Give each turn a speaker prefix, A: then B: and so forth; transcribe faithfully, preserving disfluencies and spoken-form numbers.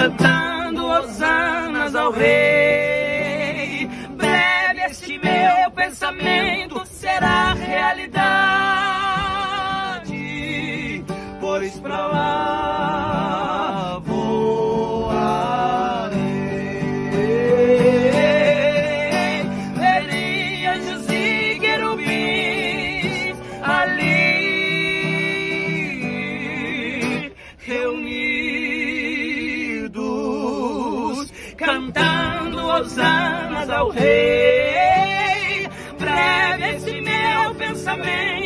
A: cantando hosanas ao Rei. Breve este meu pensamento será realidade, pois pra lá voarei. Verei anjos e querubins ali reunidos, cantando hosanas ao Rei. Breve este meu pensamento